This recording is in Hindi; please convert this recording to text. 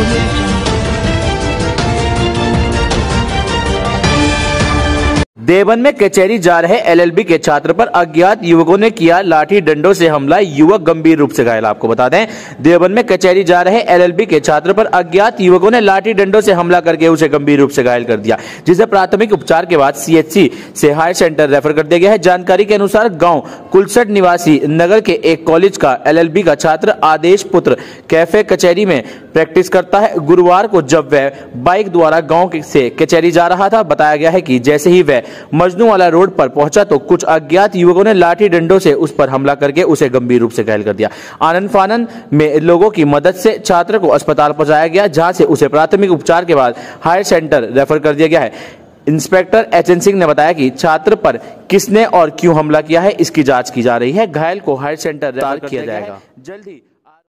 देवबंद में कचहरी जा रहे एलएलबी के छात्र पर अज्ञात युवकों ने किया लाठी डंडों से हमला, युवक गंभीर रूप से घायल। आपको बता दें, देवबंद में कचहरी जा रहे एलएलबी के छात्र पर अज्ञात युवकों ने लाठी डंडों से हमला करके उसे गंभीर रूप से घायल कर दिया, जिसे प्राथमिक उपचार के बाद सीएचसी से हायर सेंटर रेफर कर दिया गया है। जानकारी के अनुसार गाँव कुलसट निवासी नगर के एक कॉलेज का एलएलबी का छात्र आदेश पुत्र कैफे कचहरी में प्रैक्टिस करता है। गुरुवार को जब वह बाइक द्वारा गांव से कचहरी जा रहा था, बताया गया है कि जैसे ही वह मजनूवाला रोड पर पहुंचा तो कुछ अज्ञात युवकों ने लाठी डंडों से उस पर हमला करके उसे गंभीर रूप से घायल कर दिया। आनंद फानन में लोगों की मदद से छात्र को अस्पताल पहुंचाया गया, जहां से उसे प्राथमिक उपचार के बाद हायर सेंटर रेफर कर दिया गया है। इंस्पेक्टर एचएन सिंह ने बताया कि छात्र पर किसने और क्यों हमला किया है, इसकी जांच की जा रही है। घायल को हायर सेंटर रेफर किया जाएगा। जल्द ही